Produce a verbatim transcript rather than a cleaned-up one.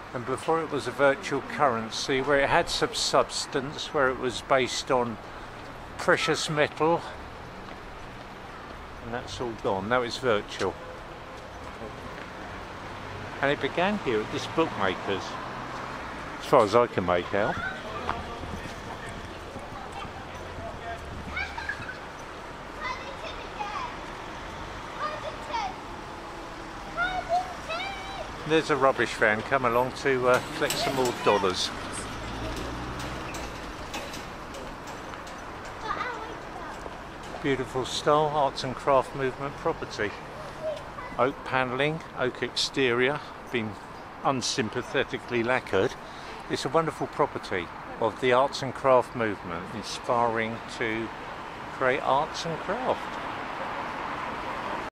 And before it was a virtual currency, where it had some substance, where it was based on precious metal, and that's all gone. Now it's virtual. And it began here at this bookmaker's, as far as I can make out. There's a rubbish van come along to uh, collect some more dollars. Beautiful style, arts and craft movement property. Oak panelling, oak exterior, been unsympathetically lacquered. It's a wonderful property of the arts and craft movement, inspiring to create arts and craft.